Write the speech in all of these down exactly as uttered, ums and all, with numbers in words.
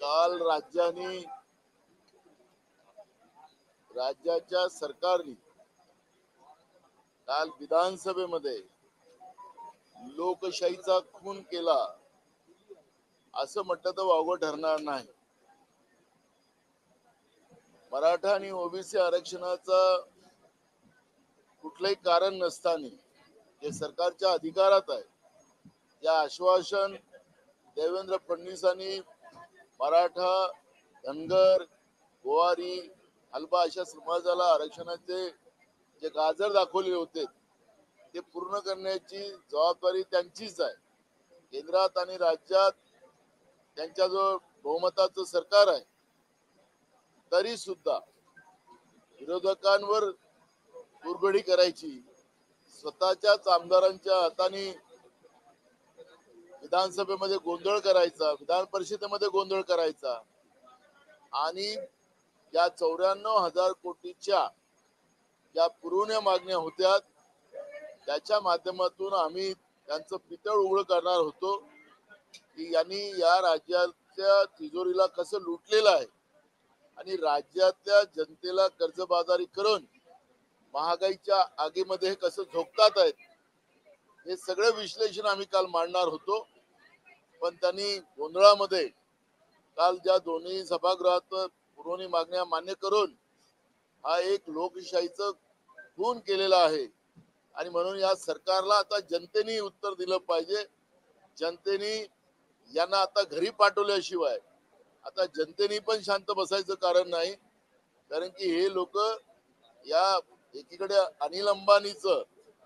काल राज्याने राज्याच्या सरकारने काल विधानसभेमध्ये लोकशाहीचा खून केला असं म्हटलं तर वावगं ठरणार नाही. मराठा आणि ओबीसी आरक्षणाचा कुठलंही कारण नसताना जे सरकारच्या अधिकारात आहे या आश्वासन देवेंद्र फडणवीसांनी मराठा, धनगर, गोवारी, हलबा अशा समाजाला आरक्षणाचे जे गाजर दाखवले होते ते पूर्ण करण्याची जबाबदारी त्यांचीच आहे. केंद्रात आणि राज्यात त्यांच्या जो बहुमताचं सरकार आहे तरी सुद्धा विरोधकांवर कुरघोडी करायची, स्वतःच्याच आमदारांच्या हाताने विधानसभेमध्ये गोंधळ करायचा, विधान परिषदेमध्ये गोंधळ करायचा आणि या चौऱ्याण्णव हजार कोटीच्या ज्या पुरवण्या मागण्या होत्या त्याच्या माध्यमातून आम्ही त्यांचं पितळ उघड करणार होतो की यांनी या राज्याच्या तिजोरीला कसं लुटलेलं आहे आणि राज्यातल्या जनतेला कर्जबाजारी करून महागाईच्या आगीमध्ये कसं झोकतात आहेत हे सगळं विश्लेषण आम्ही काल मांडणार होतो. पण त्यांनी गोंधळामध्ये काल ज्या दोन्ही सभागृहात पुरवणी मागण्या मान्य करून हा एक लोकशाहीचं खून केलेला आहे आणि म्हणून या सरकारला आता जनतेने उत्तर दिलं पाहिजे. जनतेने यांना आता घरी पाठवल्याशिवाय आता जनतेने पण शांत बसायचं कारण नाही. कारण की हे लोक या एकीकडे अनिल अंबानीचं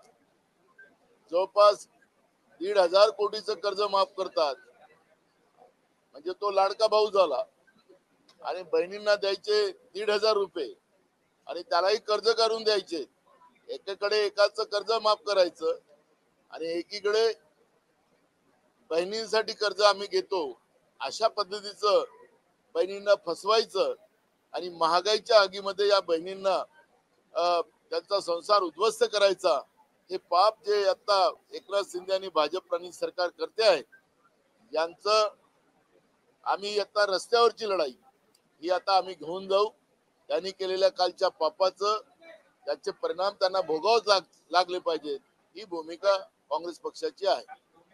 जवळपास दीड हजार कोटीचं कर्ज माफ करतात म्हणजे तो लाडका भाऊ झाला आणि बहिणींना द्यायचे दीड हजार रुपये आणि त्यालाही कर्ज काढून द्यायचे. एकीकडे एकाच कर्ज माफ करायचं आणि एकीकडे बहिणींसाठी कर्ज आम्ही घेतो अशा पद्धतीचं बहिणींना फसवायचं आणि महागाईच्या आगीमध्ये या बहिणींना त्यांचा संसार उद्ध्वस्त करायचा. हे पाप जे आता एकनाथ शिंदे आणि भाजप आणि सरकार करते आहे यांचं आम्ही आता रस्त्यावरची लढाई ही आता आम्ही घेऊन जाऊ. त्यांनी केलेल्या कालच्या पापाचं त्याचे परिणाम त्यांना भोगावच लाग लागले पाहिजेत ही भूमिका काँग्रेस पक्षाची आहे.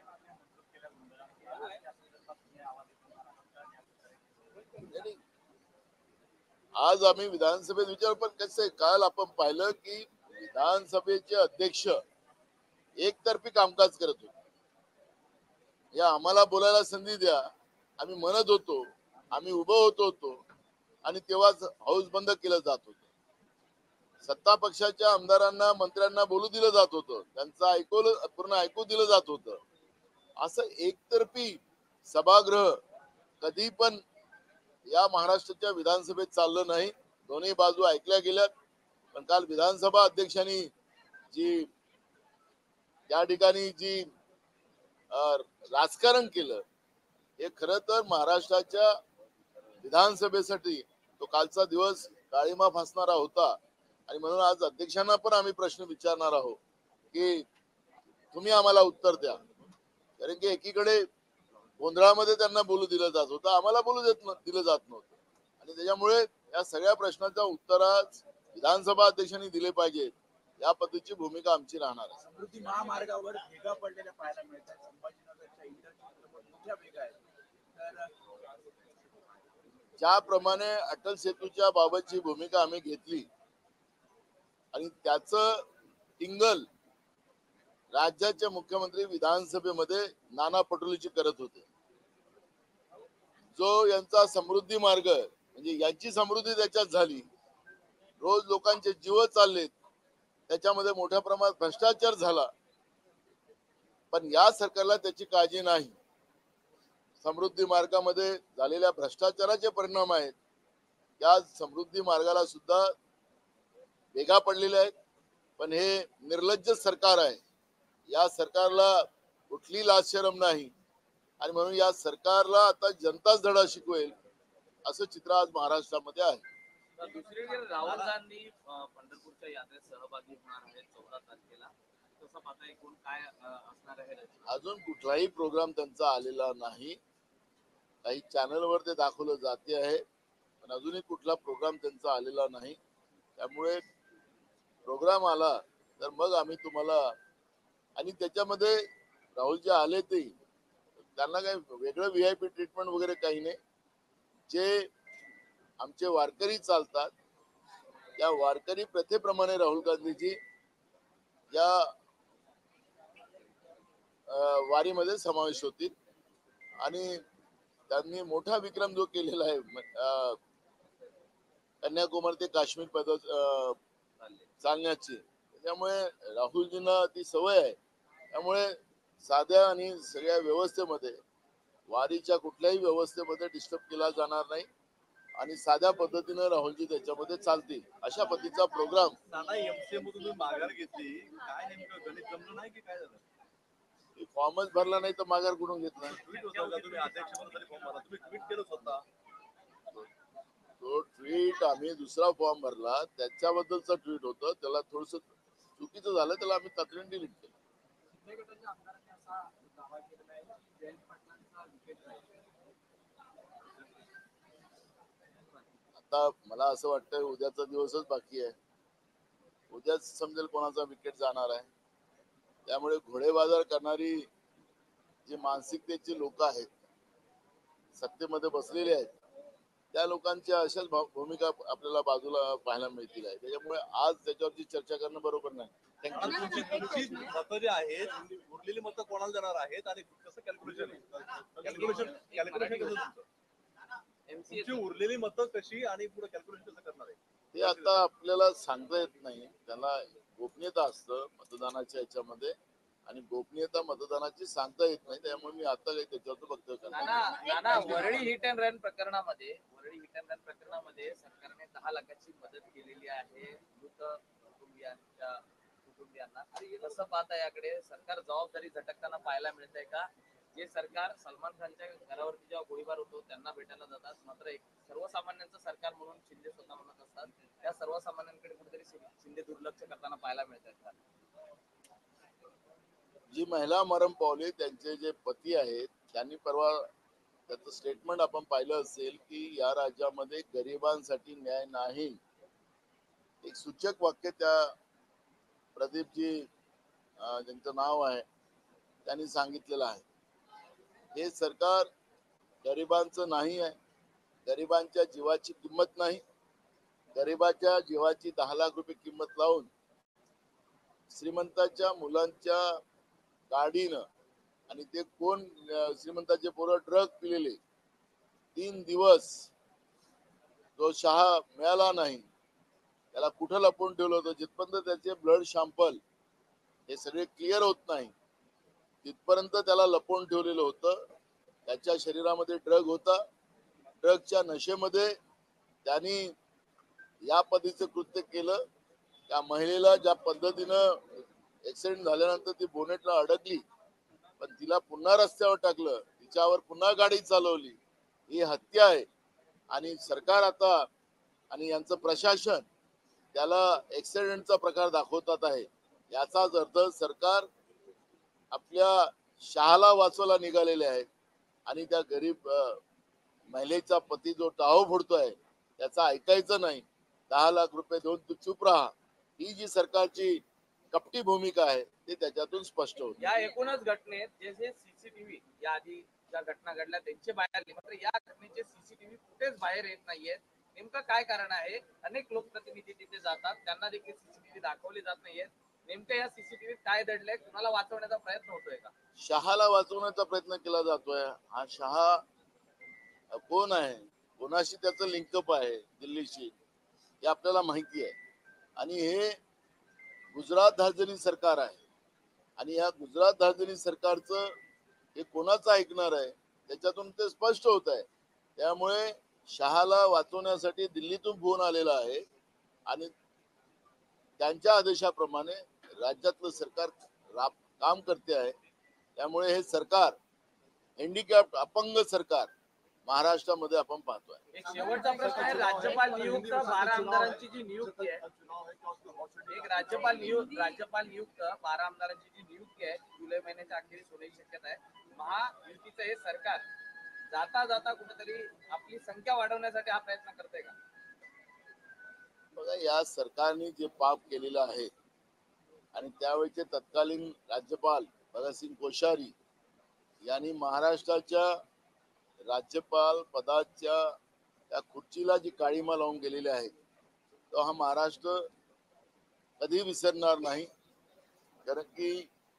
आज आम्ही विधानसभेत विचार पण कसं आहे काल आपण पाहिलं की विधानसभेचे अध्यक्ष एकतर्फी कामकाज करत होते. या आम्हाला बोलायला संधी द्या आम्ही म्हणत होतो, आम्ही उभं होत होतो आणि तेव्हाच हाऊस बंद केलं जात होतं. सत्ता पक्षाच्या आमदारांना मंत्र्यांना बोलू दिलं जात होतं, त्यांचं ऐकवलं पूर्ण ऐकू दिलं जात होतं. असं एकतर्फी सभागृह कधी पण या महाराष्ट्राच्या विधानसभेत चाललं नाही. दोन्ही बाजू ऐकल्या गेल्यात. पण काल विधानसभा अध्यक्षांनी जी या ठिकाणी जी राजकारण केलं हे खरं तर महाराष्ट्राच्या विधानसभेसाठी तो कालचा दिवस काळीमा फासणारा होता आणि म्हणून आज अध्यक्षांना पण आम्ही प्रश्न विचारणार आहोत की तुम्ही आम्हाला उत्तर द्या. कारण की एकीकडे गोंधळामध्ये त्यांना बोलू दिलं जात होतं, आम्हाला बोलू देत दिलं जात नव्हतं आणि त्याच्यामुळे या सगळ्या प्रश्नाच्या उत्तर आज विधानसभा अध्यक्षांनी दिले पाहिजेत या पद्धतीची भूमिका आमची राहणार आहे. समृद्धी महामार्गावर भेगा पडलेल्या पाहायला मिळतात. संभाजीनगरच्या मोठ्या भेगा आहेत. तर ज्याप्रमाणे अटल सेतूच्या बाबतची भूमिका आम्ही घेतली आणि त्याचं टिंगल राज्याचे मुख्यमंत्री विधानसभेमध्ये नाना पटोलेची करत होते. जो यांचा समृद्धी मार्ग म्हणजे यांची समृद्धी त्याच्यात झाली, रोज लोकांचे जीव चाललेत, त्याच्यामध्ये मोठ्या प्रमाणात भ्रष्टाचार झाला, पण या सरकारला त्याची काळजी नाही. समृद्धी मार्गामध्ये झालेल्या भ्रष्टाचाराचे परिणाम आहेत. या समृद्धी मार्गाला सुद्धा भेगा पडलेल्या आहेत. पण हे निर्लज्ज सरकार आहे. या सरकारला कुठली लाज शरम नाही आणि म्हणून या सरकारला आता जनताच धडा शिकवेल असं चित्र आज महाराष्ट्रामध्ये आहे. दुसरीकडे राहुल गांधी पंढरपूरच्या यात्रेत सहभागी होणार आहेत चौदा तारखेला. तसं पाहता एकूण काय असणार आहे? अजून कुठलाही प्रोग्राम त्यांचा आलेला नाही. काही चॅनलवर ते दाखवलं जाते आहे, पण अजूनही कुठला प्रोग्राम त्यांचा आलेला नाही. त्यामुळे प्रोग्राम आला तर मग आम्ही तुम्हाला, आणि त्याच्यामध्ये राहुलजी आले ते त्यांना काही वेगळं व्ही आय पी ट्रीटमेंट वगैरे काही नाही. जे आमचे वारकरी चालतात त्या वारकरी प्रथेप्रमाणे राहुल गांधीजी या अं, वारीमध्ये समावेश होतील. आणि त्यांनी मोठा विक्रम जो केलेला आहे अं, कन्याकुमारी ते काश्मीर पद अं, चालण्याची, त्यामुळे राहुलजींना ती सवय आहे. त्यामुळे साध्या आणि सगळ्या व्यवस्थेमध्ये, वारीच्या कुठल्याही व्यवस्थेमध्ये डिस्टर्ब केला जाणार नाही आणि साध्या पद्धतीनं राहुलजी त्याच्यामध्ये चालतील अशा पद्धतीचा प्रोग्राम. नाना एमसीए मधून तुम्ही माघार घेतली, काय नेमकं गणित जमलं नाही की काय झालं? फॉर्मच भरला नाही तर माघार कुठून घेतला? ट्विट होता का तुम्ही अध्यक्ष म्हणून फॉर्म भरला? तुम्ही ट्विट केलं स्वतः. तो ट्विट आम्ही दुसरा फॉर्म भरला त्याच्याबद्दलचं ट्विट होतं, त्याला थोडस चुकीचं झालं, त्याला आम्ही तातडीने डिलीट केलं. आता मला असं वाटतं उद्याचा दिवसच बाकी आहे, उद्याच समजेल कोणाचा विकेट जाणार आहे. त्यामुळे घोडेबाजार करणारी जी मानसिकतेची लोक आहेत, सत्तेमध्ये बसलेले आहेत, त्या लोकांच्या अशाच भाव- भूमिका आपल्याला बाजूला पाहायला मिळतील आहे. त्याच्यामुळे आज त्याच्यावरची चर्चा करणं बरोबर नाही. थँक्यू. तुमची तुमची मतं जी आहेत, उरलेली मतं कोणाला देणार आहेत आणि कसं कॅल्क्युलेशन कॅल्क्युलेशन कॅल्क्युलेशन कसं तुमचं? एमसीए तुमची उरलेली मतं कशी आणि पुढे कॅल्क्युलेशन कसं करणार आहे? ते आता आपल्याला सांगता येत नाही, त्याला गोपनीयता असतं मतदानाच्या याच्यामध्ये, आणि गोपनीयता मतदानाची सांगता येत नाही. त्यामुळे मी आता काही त्याच्यावर वक्तव्य करणार नाना नाही. Nana Worli hit and run प्रकरणामध्ये वरळी हिट अँड रन प्रकरणामध्ये सरकारने दहा लाखाची मदत केलेली आहे मृत कुटुंबियांच्या कुटुंबियांना. कसं पाहता याकडे? सरकार जबाबदारी झटकताना पाहायला मिळत आहे का? जे सरकार सलमान खानच्या घरावरती जेव्हा गोळीबार होतो त्यांना भेटायला जातात, मात्र एक सर्वसामान्यांचं सरकार म्हणून शिंदे स्वतः म्हणत असतात, त्या सर्वसामान्यांकडे कुठेतरी शिंदे दुर्लक्ष करताना पाहायला मिळत आहेत का? जी महिला मरण पावली त्यांचे जे पती आहेत, त्यांनी परवा त्याचं स्टेटमेंट आपण पाहिलं असेल की या राज्यामध्ये गरिबांसाठी न्याय नाही. एक सूचक वाक्य त्या प्रदीपजी अं, ज्यांचं नाव आहे त्यांनी सांगितलेलं आहे. हे सरकार गरिबांचं नाही आहे, गरिबांच्या जीवाची किंमत नाही. गरिबाच्या जीवाची दहा लाख रुपये किंमत लावून श्रीमंताच्या मुलांच्या गाडीनं, आणि ते कोण अं, श्रीमंताचे पोरं ड्रग पिलेले, तीन दिवस जो शहा मिळाला नाही, त्याला कुठं लपवून ठेवलं होतं, जिथपर्यंत त्याचे ब्लड सॅम्पल हे सगळे क्लिअर होत नाही तिथपर्यंत त्याला लपवून ठेवलेलं होतं. त्याच्या शरीरामध्ये ड्रग होता, ड्रगच्या नशेमध्ये त्यांनी या पद्धतीचं कृत्य केलं. त्या महिलेला ज्या पद्धतीनं ऍक्सिडेंट झाल्यानंतर ती बोनेटला अडकली, पण तिला पुन्हा रस्त्यावर टाकलं, तिच्यावर पुन्हा गाडी चालवली, ही हत्या आहे. आणि सरकार आता आणि यांचं प्रशासन त्याला ऍक्सिडेंटचा प्रकार दाखवतात आहे. याचाच अर्थ सरकार आपल्या शहाला वाचवायला निघालेले आहे आणि त्या गरीब अं, महिलेचा पती जो टाहो फोडतोय त्याचा ऐकायचं नाही. दहा लाख रुपये देऊन तू चूप राहा, ही जी सरकारची कपटी भूमिका आहे ते त्याच्यातून स्पष्ट होत. या एकूणच घटनेत जे जे सीसीटीव्ही या आधी ज्या घटना घडल्या त्यांचे बाहेर आले, मात्र या घटनेचे सीसीटीव्ही फुटेज बाहेर येत नाहीयेत. नेमकं काय कारण आहे? अनेक लोकप्रतिनिधी तिथे जातात, त्यांना देखील सीसीटीव्ही दाखवले जात नाहीयेत. नेमकं या सीसीटीव्ही काय दडलंय? कुणाला वाचवण्याचा प्रयत्न होतोय का? शहाला वाचवण्याचा प्रयत्न केला जातोय. हा शहा कोण आहे, कोणाशी त्याचं लिंकअप आहे दिल्लीशी, हे आपल्याला माहिती आहे. आणि हे गुजरात धार्जनी सरकार आहे, आणि या गुजरात धार्जनी सरकारचं हे कोणाचं ऐकणार आहे त्याच्यातून ते स्पष्ट होत आहे. त्यामुळे शहाला वाचवण्यासाठी दिल्लीतून फोन आलेला आहे आणि त्यांच्या आदेशाप्रमाणे राज्यातलं सरकार राब- काम करते आहे. त्यामुळे हे सरकार हँडिकॅप्ट अपंग सरकार महाराष्ट्रामध्ये आपण पाहतोय. एक शेवटचा प्रश्न आहे, राज्यपाल नियुक्त बारा आमदारांची जी नियुक्ती आहे, एक राज्यपाल नियुक्त राज्यपाल नियुक्त बारा आमदारांची जी नियुक्ती आहे जुलै महिन्याच्या अखेरीस होण्याची शक्यता आहे. महायुतीचं हे सरकार जाता जाता कुठेतरी आपली संख्या वाढवण्यासाठी हा प्रयत्न करते का? बघा, या सरकारने जे पाप केलेलं आहे आणि त्यावेळेचे तत्कालीन राज्यपाल भगतसिंग कोश्यारी यांनी महाराष्ट्राच्या राज्यपाल पदाच्या त्या खुर्चीला जी काळीमा लावून गेलेली आहे, तो हा महाराष्ट्र कधी विसरणार नाही. कारण की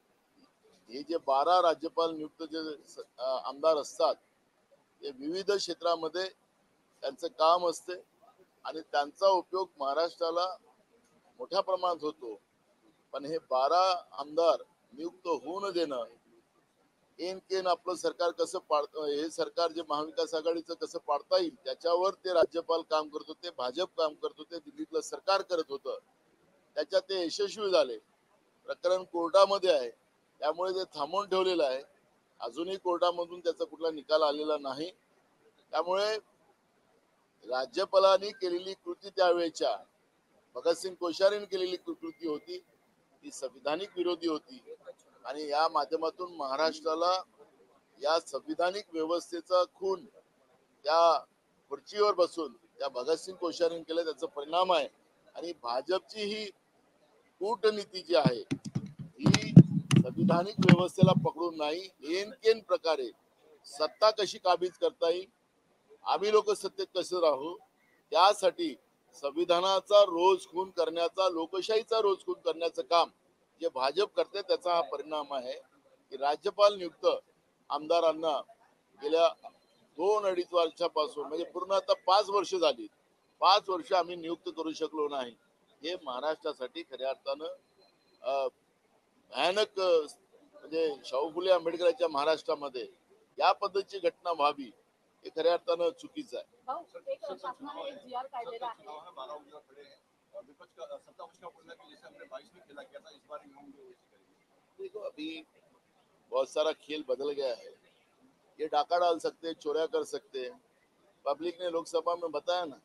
हे जे बारा राज्यपाल नियुक्त जे स- अं, आमदार असतात, ते विविध क्षेत्रामध्ये त्यांचं काम असते आणि त्यांचा उपयोग महाराष्ट्राला मोठ्या प्रमाणात होतो. पण हे बारा आमदार नियुक्त होऊ न देणं, एन केन आपलं सरकार कसं पाड हे सरकार जे महाविकास आघाडीचं कसं पाडता येईल त्याच्यावर ते राज्यपाल काम करत होते, भाजप काम करत होते, दिल्लीतलं सरकार करत होतं. त्याच्यात ते यशस्वी झाले. प्रकरण कोर्टामध्ये आहे, त्यामुळे ते थांबवून ठेवलेलं आहे. अजूनही कोर्टामधून त्याचा कुठला निकाल आलेला नाही. त्यामुळे राज्यपालांनी केलेली कृती त्यावेळेच्या भगतसिंग कोश्यारीने केलेली कृती होती, ती संविधानिक विरोधी होती. आणि या माध्यमातून महाराष्ट्राला या संविधानिक व्यवस्थेचा खून त्या खुर्चीवर बसून त्या भगतसिंग कोश्यारीने केलं, त्याचा परिणाम आहे. आणि भाजपची ही कूटनीती जी आहे ही संविधानिक व्यवस्थेला पकडून नाही, एन केन प्रकारे सत्ता कशी काबीज करता येईल, आम्ही लोक सत्तेत कसं राहू, त्यासाठी संविधानाचा रोज खून करण्याचा, लोकशाहीचा रोज खून करण्याचं काम जे भाजप करते, त्याचा हा परिणाम आहे की राज्यपाल नियुक्त आमदारांना गेल्या दोन अडीच वर्षापासून म्हणजे पूर्ण आता पाच वर्ष झाली, पाच वर्ष आम्ही नियुक्त करू शकलो नाही. हे महाराष्ट्रासाठी खऱ्या अर्थानं अं, भयानक अं, म्हणजे शाहू फुले आंबेडकरांच्या महाराष्ट्रामध्ये या पद्धतीची घटना व्हावी हे खऱ्या अर्थानं चुकीचं आहे. भाऊ, एक शासनाने एक जी आर काढलेला आहे. बारह उंगलियां खड़े हैं और विपक्ष का सत्ता पक्ष का बोलना है कि जैसे हमने बाईस में खेला किया था इस बार भी हम जो वैसे करेंगे। देखो, अभी बहुत सारा खेल बदल गया है. ये डाका डाल सकते हैं, चोरिया कर सकते हैं. पब्लिक ने लोकसभा में बताया ना.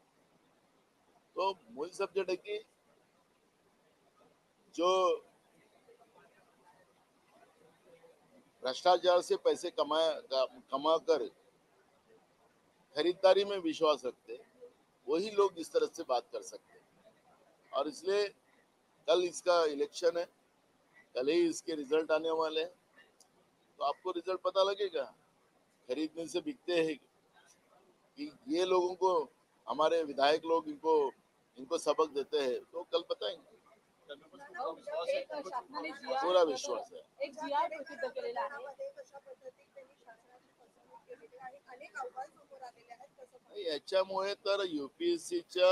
तो मूल सब्जेक्ट है कि जो भ्रष्टाचार से पैसे कमाया कमा कर खरीदारी में विश्वास रखते, वही लोग इस तरह से बात कर सकते. और इसलिए कल इसका इलेक्शन है, कल ही इसके रिजल्ट आने वाले हैं, तो आपको रिजल्ट पता लगेगा. खरीदने से बिकते हैं कि ये लोगों को, हमारे विधायक लोग इनको इनको सबक देते हैं, तो कल बताएंगे. भाऊ, एक शासनाने जी आर पूरा विश्वास है. एक जी आर प्रसिद्ध केलेला आहे. याच्यामुळे तर युपीएससीच्या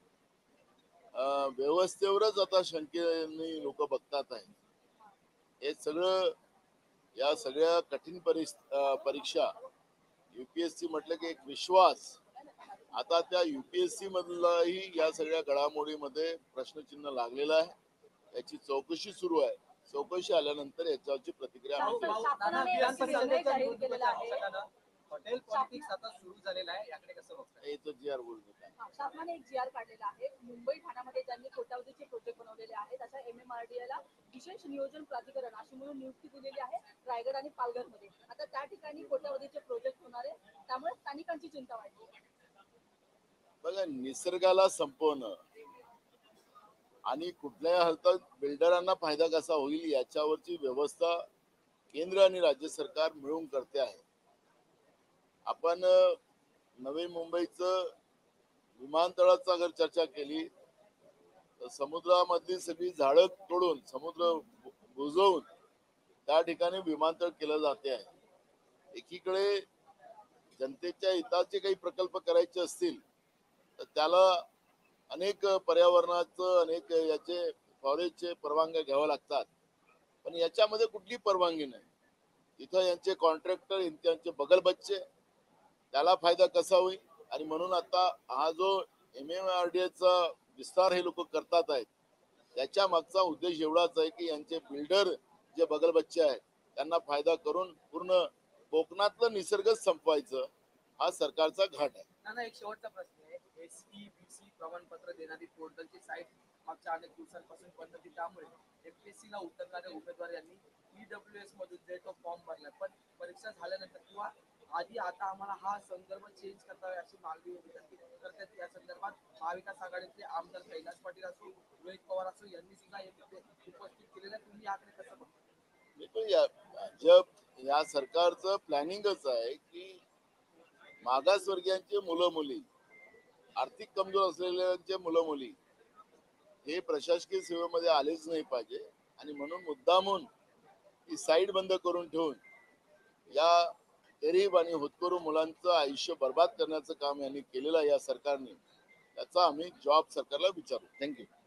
व्यवस्थेवरच आता शंकेने लोक बघतात आहे. हे सगळं, या सगळ्या कठीण परिस अं, परीक्षा, युपीएससी म्हटलं की एक विश्वास, आता त्या युपीएससी मधलाही या सगळ्या घडामोडीमध्ये प्रश्नचिन्ह लागलेलं आहे. याची चौकशी सुरू आहे. चौकशी आल्यानंतर याच्यावरची प्रतिक्रिया आम्ही देऊ. शासनाने एक निर्णय जाहीर केलेला आहे. हॉटेल पॉलिटिक्स आता सुरू झालेला आहे, याकडे कसं बघताय? हे तर जी आर बोलतो काय. हा, शासनाने एक जी आर काढलेला आहे. मुंबई ठाण्यामध्ये ज्यांनी कोट्यावधीचे प्रोजेक्ट बनवलेले आहेत अशा एमएमआरडीए ला विशेष नियोजन प्राधिकरण अशी म्हणून नियुक्ती दिलेली आहे रायगड आणि पालघरमध्ये. आता त्या ठिकाणी कोट्यावधीचे प्रोजेक्ट होणार आहे, त्यामुळे स्थानिकांची चिंता वाढली. बघा, निसर्गाला संपवणं आणि कुठल्याही हालतात बिल्डरांना फायदा कसा होईल याच्यावरची व्यवस्था केंद्र आणि राज्य सरकार मिळून करते आहे. आपण अं, नवी मुंबईचं विमानतळाचा जर चर्चा केली तर समुद्रामधली सगळी झाडं तोडून, समुद्र बु- बुजवून त्या ठिकाणी विमानतळ केलं जाते आहे. एकीकडे जनतेच्या हिताचे काही प्रकल्प करायचे असतील तर त्याला अनेक पर्यावरणाचं, अनेक याचे फॉरेस्टचे परवानग्या घ्याव्या लागतात. पण याच्यामध्ये कुठली परवानगी नाही. इथं यांचे कॉन्ट्रॅक्टर, यांचे बगलबच्चे, त्याला फायदा कसा होईल. आणि म्हणून आता हा जो एम एम आर डी चा विस्तार हे लोक करतात आहेत, त्याच्या मागचा उद्देश एवढाच आहे की यांचे बिल्डर जे बगलबच्चे आहेत त्यांना फायदा करून पूर्ण कोकणातलं निसर्गच संपवायचं, हा सरकारचा घाट आहे. नाना, एक शेवटचा प्रश्न आहे. एसईबीसी प्रमाणपत्र देणारी पोर्टलची साईट मागच्या अनेक दिवसांपासून बंद होती, त्यामुळे एमपीएससी ला उतरणाऱ्या उमेदवार यांनी ईडब्ल्यूएस मधून जे तो फॉर्म भरला, पण परीक्षा झाल्यानंतर किंवा आधी आता आम्हाला हा संदर्भ चेंज करता अशी मागणी होती त्यांची. तर त्या त्या संदर्भात महाविकास आघाडीचे आमदार कैलास पाटील असो रोहित पवार असो यांनी सुद्धा हे मुद्दे उपस्थित केलेले आहेत. तुम्ही याकडे कसं बघता? मी तो या भाजप या सरकारचं प्लॅनिंगच आहे की मागासवर्गीयांचे मुलं मुली, आर्थिक कमजोर असलेल्यांचे मुलं मुली हे प्रशासकीय सेवेमध्ये आलेच नाही पाहिजे आणि म्हणून मुद्दामून ही साईड बंद करून ठेवून या गरीब आणि होतकरू मुलांचं आयुष्य बर्बाद करण्याचं काम यांनी केलेलं आहे या सरकारने. त्याचा आम्ही जॉब सरकारला विचारू. थँक्यू.